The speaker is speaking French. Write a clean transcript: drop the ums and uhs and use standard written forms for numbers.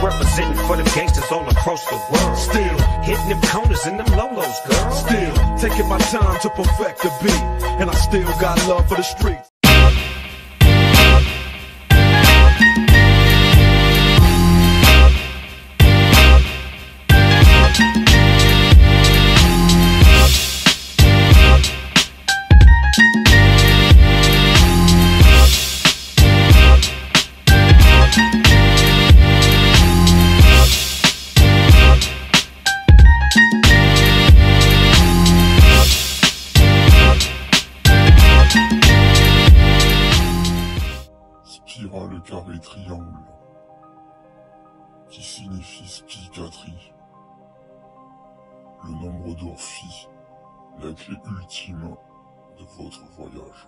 representing for them gangsters all across the world. Still hitting them corners and them lolos, girl. Still taking my time to perfect the beat, and I still got love for the streets. Spirale, carré, triangle, qui signifie SPI-K-TRI, le nombre d'or phi, la clé ultime de votre voyage.